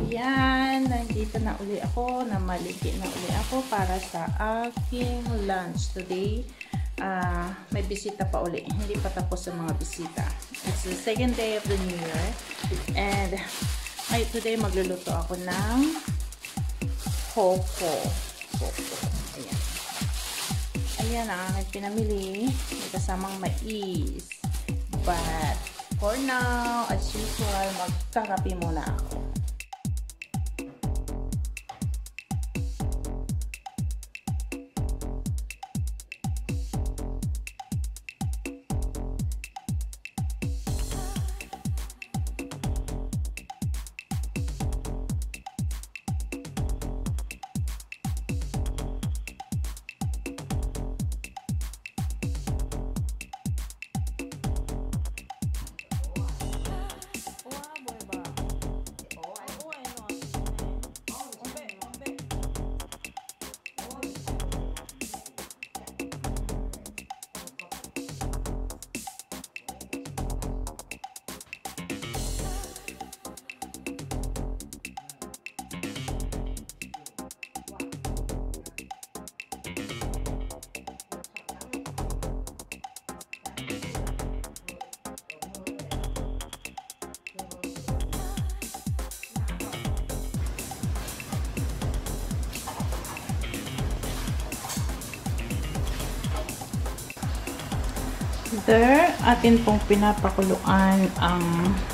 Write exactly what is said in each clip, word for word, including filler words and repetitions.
Ayan, nandito na uli ako, namaligi na uli ako para sa aking lunch today. Uh, may bisita pa uli, hindi pa tapos ang mga bisita. It's the second day of the new year. And ay, today magluluto ako ng hoko. Hoko. Ayan. Ayan ang aking pinamili. May kasamang mais. But for now, as usual, magkakape muna ako. There, atin pong pinapakuluan ang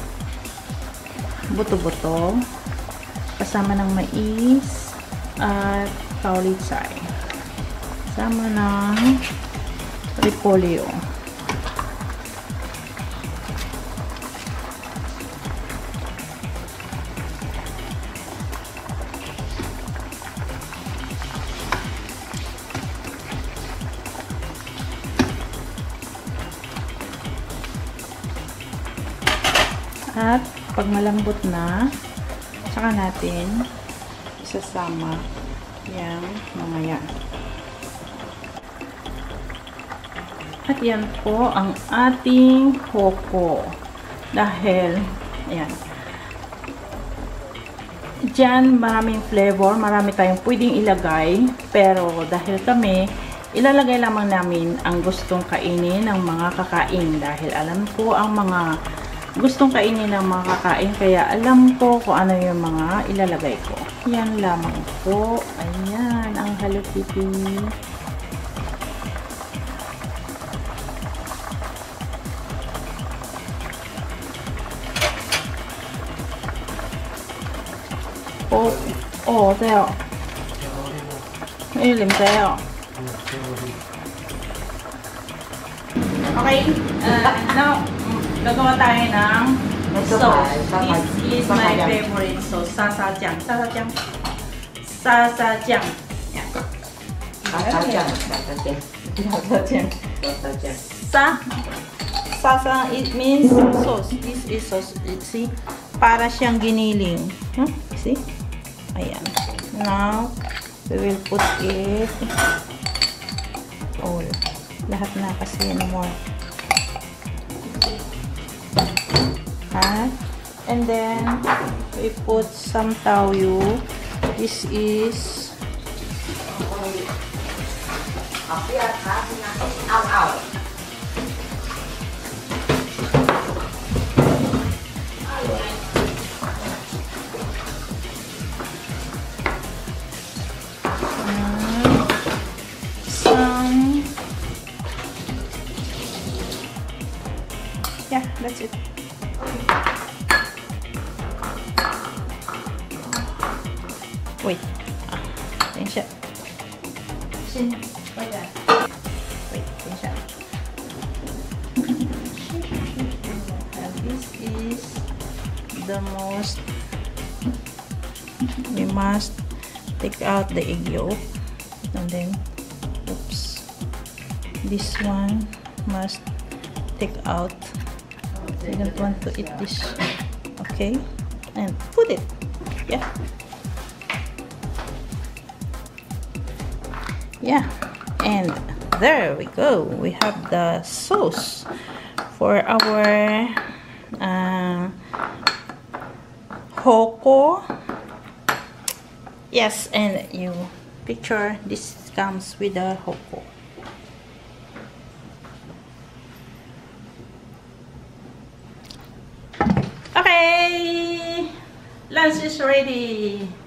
buto-buto kasama ng mais at kaulichay kasama ng repolyo. At pag malambot na, saka natin isasama yung mga yan. At yan po ang ating hoko. Dahil, ayan. Diyan maraming flavor, marami tayong pwedeng ilagay. Pero dahil kami, ilalagay lamang namin ang gustong kainin ng mga kakain. Dahil alam ko ang mga gustong kainin ng mga kakain, kaya alam ko kung ano yung mga ilalagay ko. Yan lamang po. Ayan, ang Hello Kitty. Oh, oh, 돼요. 이름 돼요. Okay, uh, now gagawa tayo ng sauce. This is my favorite sauce. Sasajang. Sasajang. Sasajang. Yan. Sasajang. Sasajang. Sasajang. Sa. Sasa, it means sauce. This is sauce. See? Para siyang giniling. Huh? See? Ayan. Now, we will put it all. Lahat na kasi no more. And then we put some tauyu. This is some, yeah, that's it. Wait. Ah, siya. Sin, wait that. Wait, siya. And this is the most, we must take out the egg yolk. And then, oops. This one must take out. I don't want to eat this. Okay. And put it. Yeah. Yeah, and there we go. We have the sauce for our uh, hoko Yes, and you picture this comes with the hoko. Okay, lunch is ready.